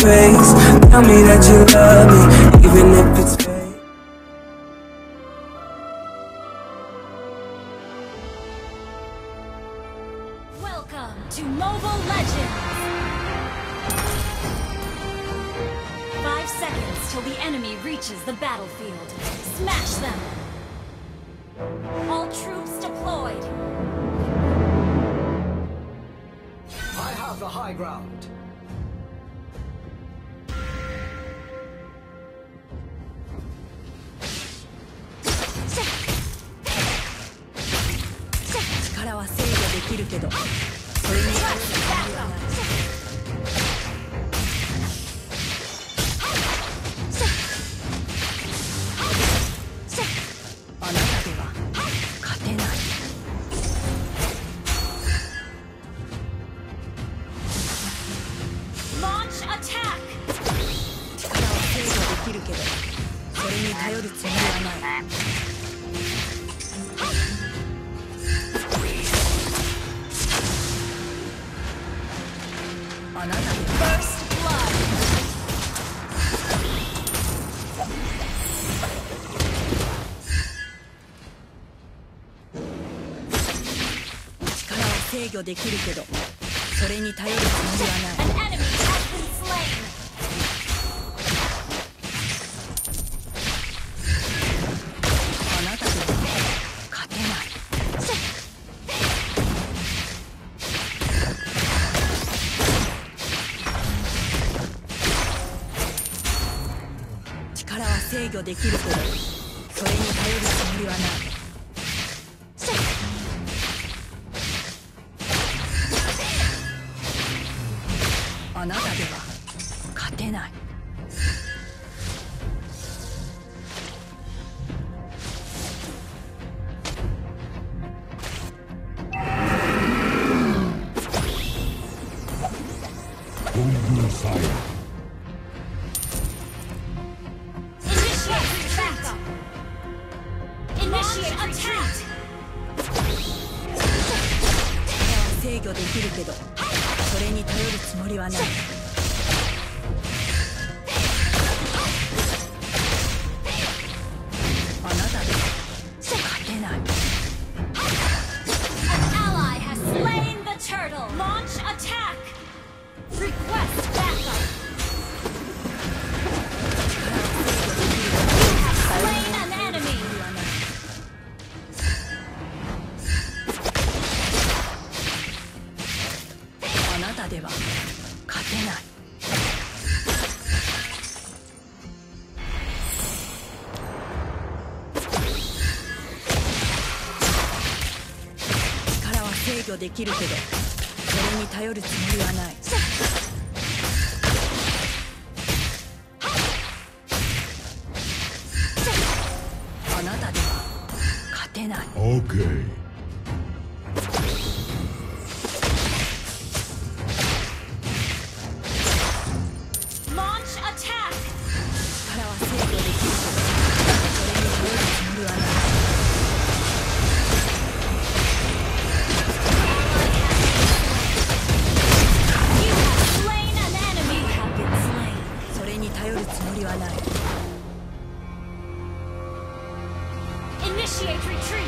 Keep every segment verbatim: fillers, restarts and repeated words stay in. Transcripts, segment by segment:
face. Tell me that you love me, even if it's fake. Welcome to Mobile Legends! Five seconds till the enemy reaches the battlefield. Smash them! All troops deployed! I have the high ground. Launch attack! 力は制御できるけど、それに頼るつもりはない。あなたで First blood! 力は制御できるけど、それに頼るつもりはない。 An enemy has been slain! あなたでは勝てない。力は制御できるけど、それに頼るつもりはない。あなたでは勝てない。 Initiate backup! Initiate attack! 力は制御できるけど、それに頼るつもりはない。あなたでは勝てない。 An ally has slain the turtle! Launch attack! Request backup! You have slain an enemy! あなたでは勝てない。力は制御できるけど、それに頼るつもりはない。あなたでは勝てない。 Okay. Launch attack! 力は制御できるけど、それに頼るつもりはない。 You have slain an enemy! You have been slain. それに頼るつもりはない。 Initiate retreat!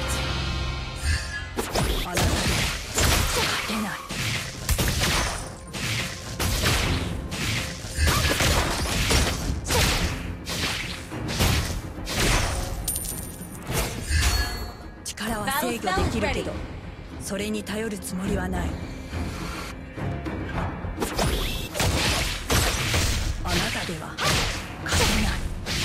あなたでは勝てない。力は制御できるけど、それに頼るつもりはない。あなたでは勝てない。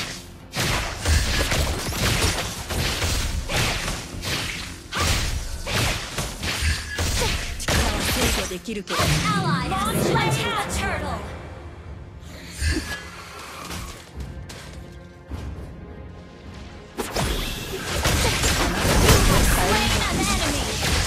力は制御できるけど、 Ally has slain the turtle! Slain an enemy!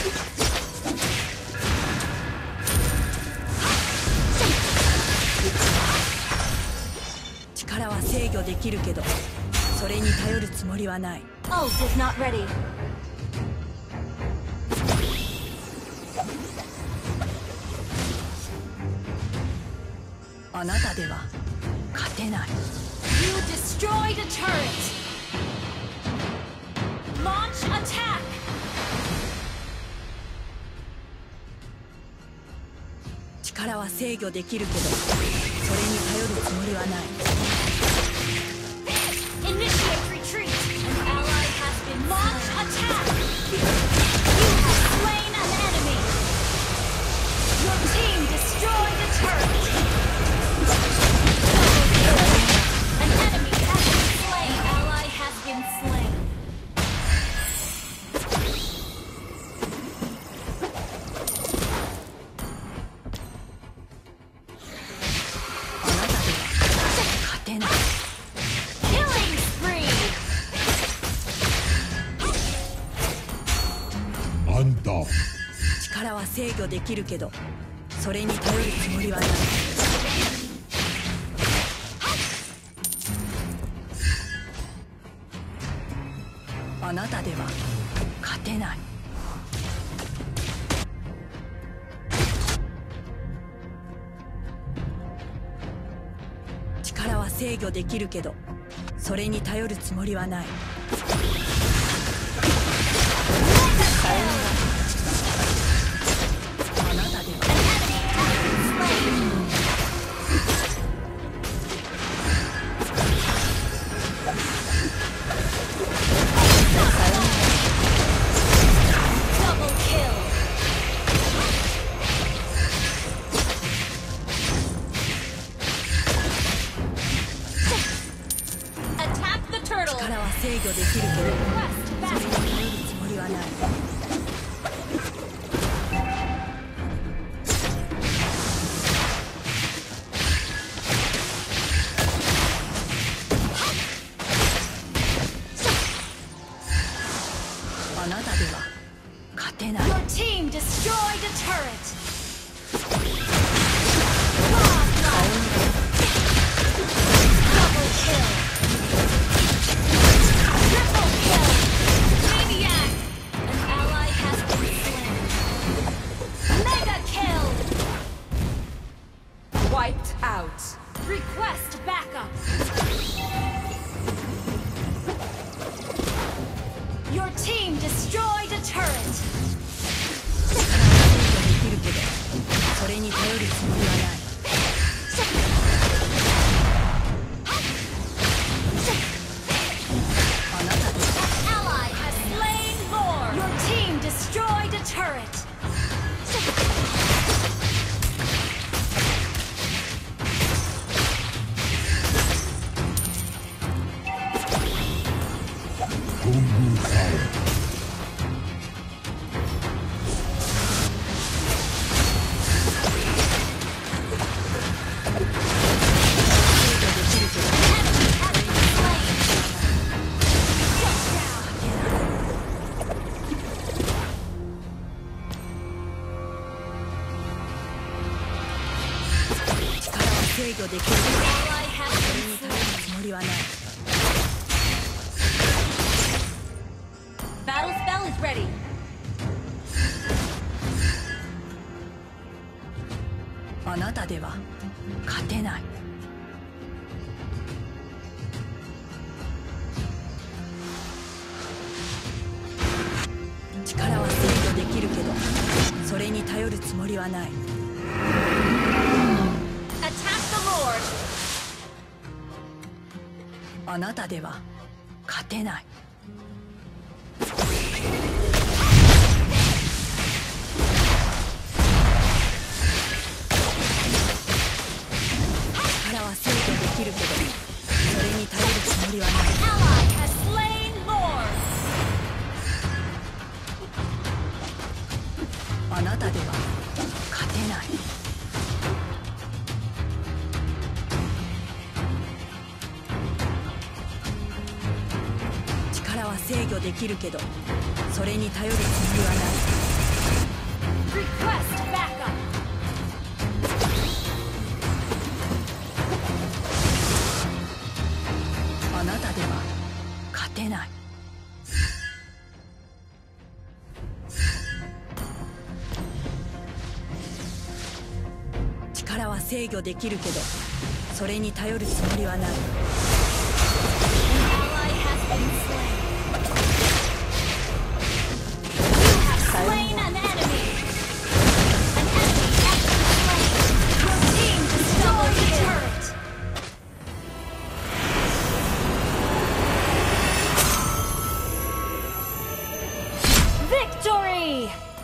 力は制御できるけど、それに頼るつもりはない。 Ult is not ready. あなたでは勝てない。 You destroyed a turret. Launch attack. 力は制御できるけど、それに頼るつもりはない。 Initiate retreat. An ally has been launch attack. You have slain an enemy. Your team destroyed a turret. An enemy has been slain. Ally has been slain. あなたでは勝てない。 Killing spree. あんた力は制御できるけど、それに頼るつもりはない。あなたでは勝てない。力は制御できるけど、それに頼るつもりはない。あなたでは Double kill. Attack the turtle. 力は制御できるけど、 Request それ battle. に頼るつもりはない。あなたでは勝てない。 Your team destroyed a turret. Godlike. Double kill. Triple kill. Maniac. An ally has been slain. Mega kill. Wiped out. Request backup. Your team destroyed a turret. 力は制御できるけど、それに頼るつもりはない。あなたでは Ally has slain Lord. Your team destroyed a turret. Gungu Tower. 制御できるけど、それに頼るつもりはない。 Battle spell is ready. あなたでは勝てない。力は制御できるけど、それに頼るつもりはない。 Attack the Lord. あなたでは勝てない。力は制御できるけど、それに頼るつもりはない。 Ally has slain Lord. あなたでは勝てない。力は制御できるけど、それに頼るつもりはない。 Request backup. あなたでは勝てない。力は制制御できるけどそれに頼るつもりはない。 Ally has been slain. You have slain an enemy. An enemy has been slain. Your team destroyed the turret. Victory!